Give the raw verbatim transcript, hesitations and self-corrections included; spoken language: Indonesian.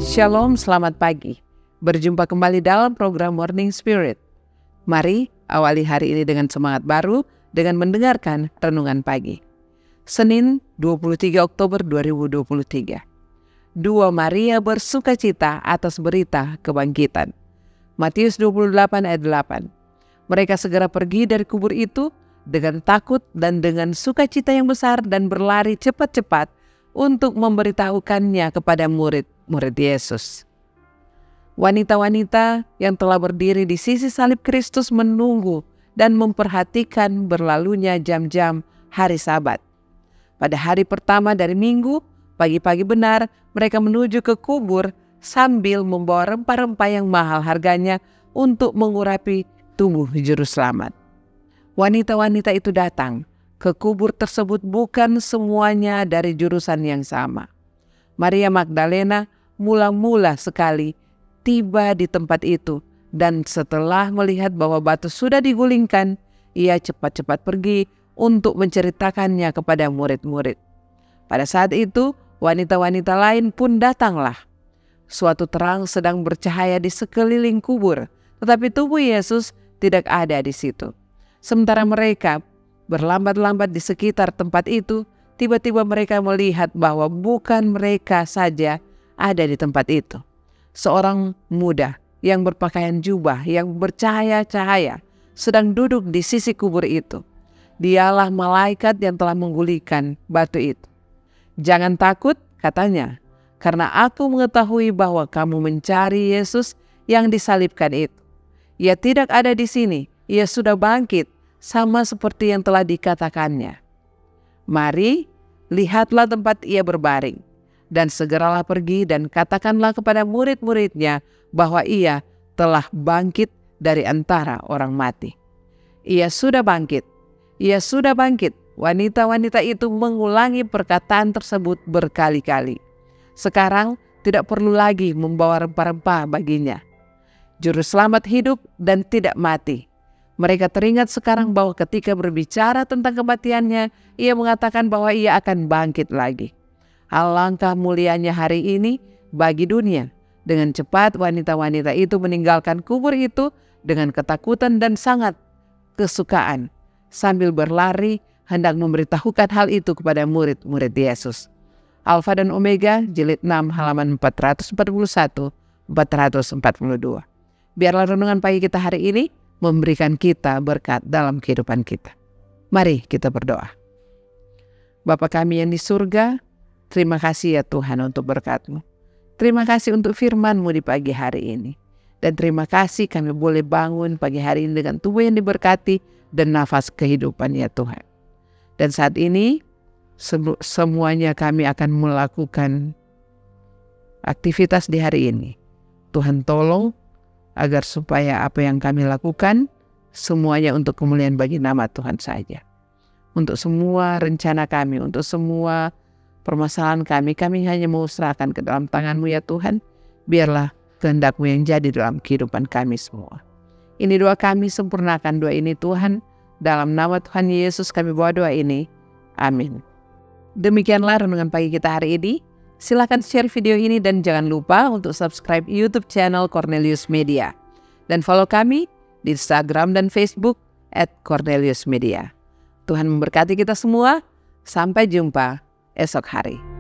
Shalom, selamat pagi. Berjumpa kembali dalam program Morning Spirit. Mari awali hari ini dengan semangat baru dengan mendengarkan renungan pagi. Senin dua puluh tiga Oktober dua ribu dua puluh tiga. Dua Maria bersukacita atas berita kebangkitan. Matius dua puluh delapan ayat delapan. Mereka segera pergi dari kubur itu dengan takut dan dengan sukacita yang besar dan berlari cepat-cepat untuk memberitahukannya kepada murid-murid Yesus. Wanita-wanita yang telah berdiri di sisi salib Kristus menunggu dan memperhatikan berlalunya jam-jam hari Sabat. Pada hari pertama dari minggu, pagi-pagi benar mereka menuju ke kubur sambil membawa rempah-rempah yang mahal harganya untuk mengurapi tubuh juru selamat. Wanita-wanita itu datang ke kubur tersebut bukan semuanya dari jurusan yang sama. Maria Magdalena mula-mula sekali tiba di tempat itu, dan setelah melihat bahwa batu sudah digulingkan, ia cepat-cepat pergi untuk menceritakannya kepada murid-murid. Pada saat itu, wanita-wanita lain pun datanglah. Suatu terang sedang bercahaya di sekeliling kubur, tetapi tubuh Yesus tidak ada di situ. Sementara mereka berlambat-lambat di sekitar tempat itu, tiba-tiba mereka melihat bahwa bukan mereka saja ada di tempat itu. Seorang muda yang berpakaian jubah yang bercahaya-cahaya sedang duduk di sisi kubur itu. Dialah malaikat yang telah menggulingkan batu itu. "Jangan takut," katanya, "karena aku mengetahui bahwa kamu mencari Yesus yang disalibkan itu. Ia tidak ada di sini, ia sudah bangkit, sama seperti yang telah dikatakannya. Mari, lihatlah tempat ia berbaring, dan segeralah pergi dan katakanlah kepada murid-muridnya bahwa ia telah bangkit dari antara orang mati." Ia sudah bangkit, ia sudah bangkit. Wanita-wanita itu mengulangi perkataan tersebut berkali-kali. Sekarang tidak perlu lagi membawa rempah-rempah baginya. Juru selamat hidup dan tidak mati. Mereka teringat sekarang bahwa ketika berbicara tentang kematiannya, ia mengatakan bahwa ia akan bangkit lagi. Alangkah mulianya hari ini bagi dunia. Dengan cepat wanita-wanita itu meninggalkan kubur itu dengan ketakutan dan sangat kesukaan, sambil berlari hendak memberitahukan hal itu kepada murid-murid Yesus. Alfa dan Omega, jilid enam, halaman empat ratus empat puluh satu sampai empat ratus empat puluh dua. Biarlah renungan pagi kita hari ini memberikan kita berkat dalam kehidupan kita. Mari kita berdoa. Bapa kami yang di surga, terima kasih ya Tuhan untuk berkat-Mu. Terima kasih untuk firman-Mu di pagi hari ini. Dan terima kasih kami boleh bangun pagi hari ini dengan tubuh yang diberkati dan nafas kehidupan ya Tuhan. Dan saat ini semu- semuanya kami akan melakukan aktivitas di hari ini. Tuhan tolong agar supaya apa yang kami lakukan semuanya untuk kemuliaan bagi nama Tuhan saja. Untuk semua rencana kami, untuk semua permasalahan kami, kami hanya mau serahkan ke dalam tangan-Mu ya Tuhan. Biarlah kehendak-Mu yang jadi dalam kehidupan kami semua. Ini doa kami, sempurnakan doa ini Tuhan. Dalam nama Tuhan Yesus kami bawa doa ini. Amin. Demikianlah renungan pagi kita hari ini. Silakan share video ini dan jangan lupa untuk subscribe YouTube channel Cornelius Media. Dan follow kami di Instagram dan Facebook at Cornelius Media. Tuhan memberkati kita semua. Sampai jumpa esok hari.